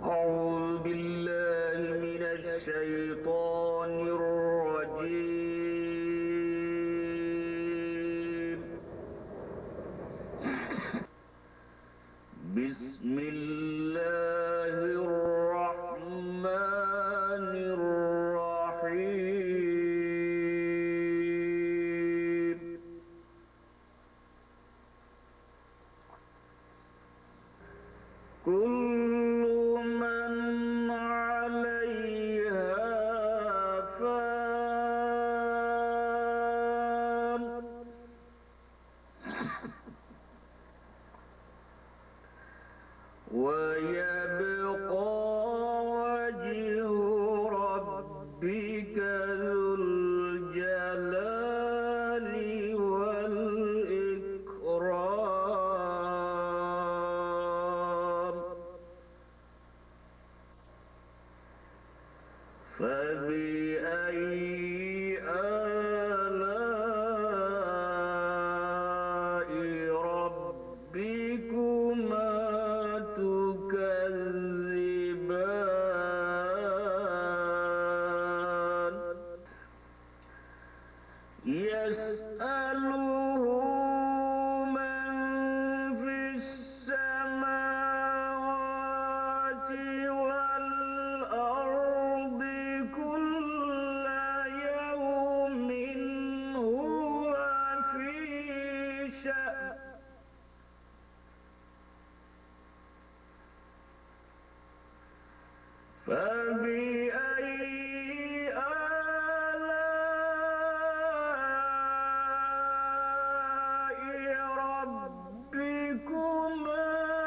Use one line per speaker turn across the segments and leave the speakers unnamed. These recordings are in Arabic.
أعوذ بالله من الشيطان الرجيم. بسم الله الرحمن الرحيم. كل من عليها فان ويبقى وجه ربك ذو الجلال والإكرام. فبأي آلاء ربكما تكذبان؟ يسأله من في السماوات والأرض كل يوم هو في شأن. فبأي آلاء ربكما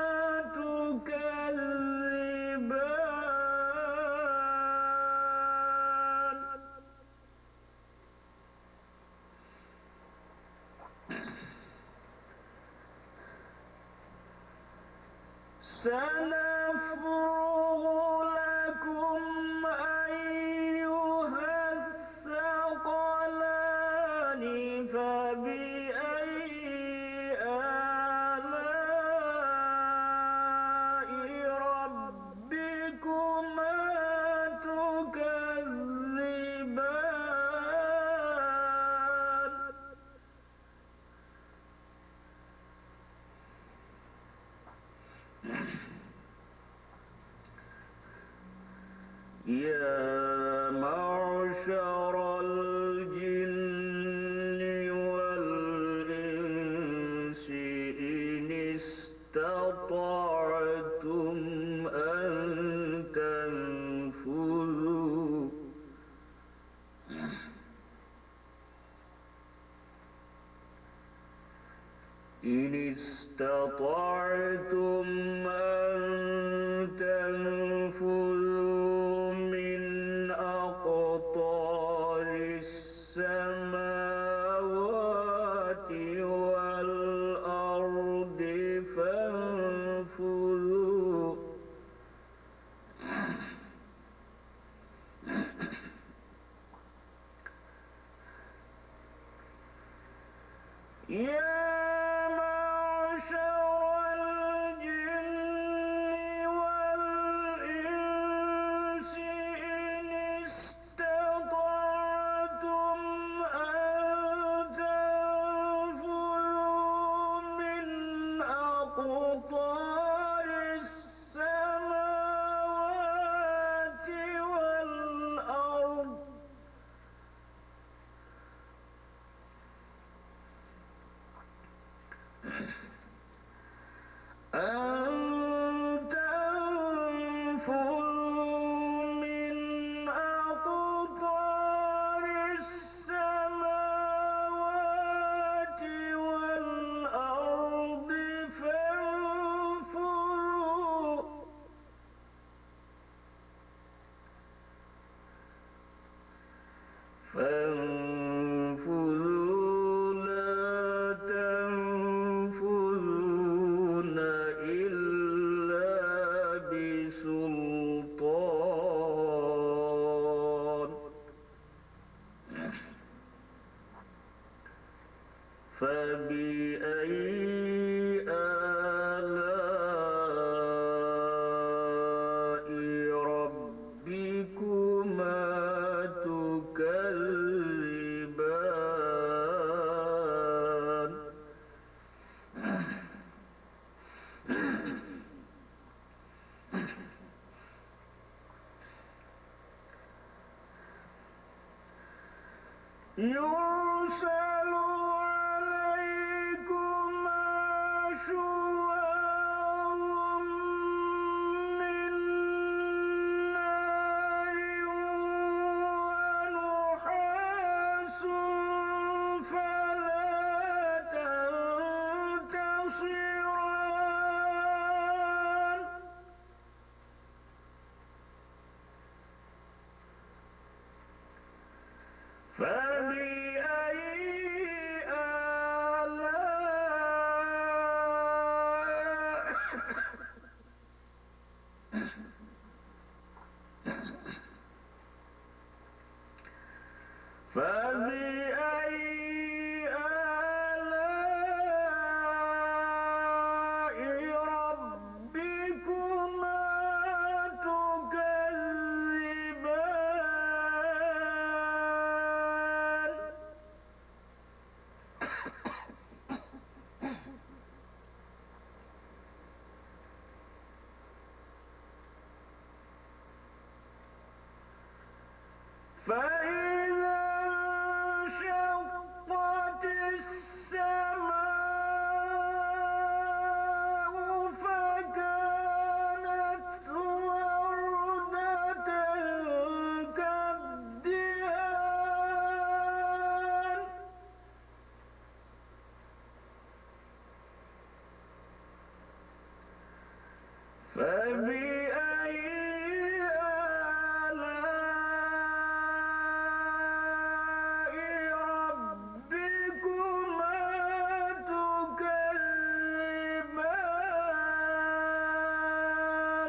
تكذبان؟ سنفرغ لكم أيها الثقلان. فبأي آلاء ربكما تكذبان؟ يا معشر الجن والإنس إن استطعتم أن تنفذوا إن استطعتم أن تنفذوا من يرسل عليكما شواظ من نار ونحاس فلا تنتصران فبأي آلاء ربكما تكذبان فإذا انشقت السماء فكانت وردة كالدهان فبأي آلاء ربكما تكذبان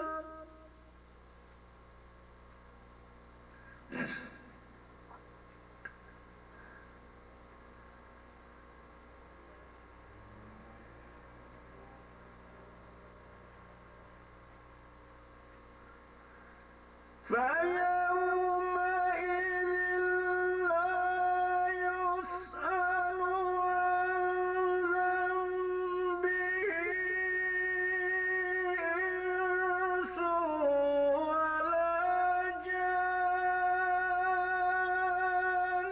فيومئذ لا يسأل عن ذنبه إنس ولا جان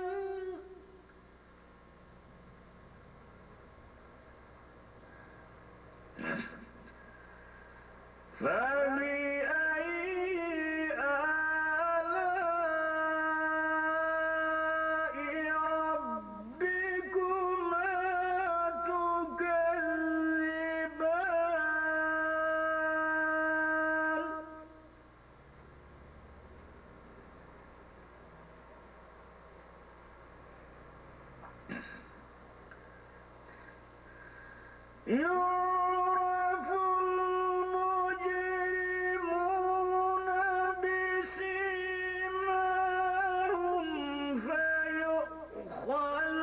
فبأي آلاء ربكما تكذبان يعرف المجرمون بسيماهم فيؤخذ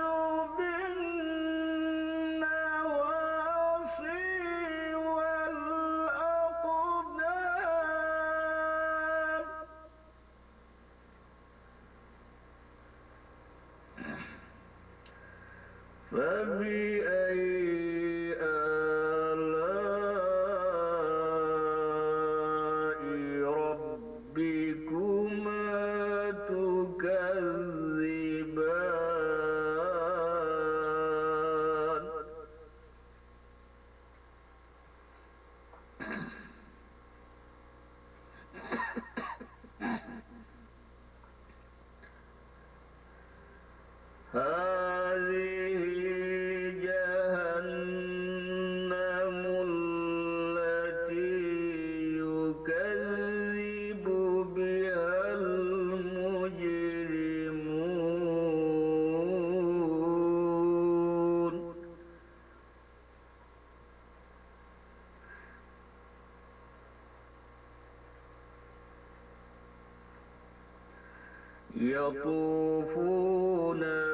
بالنواصي والأقدام فبأي آلاء ربكما تكذبان هذه جهنم التي يكذب بها المجرمون يطوفون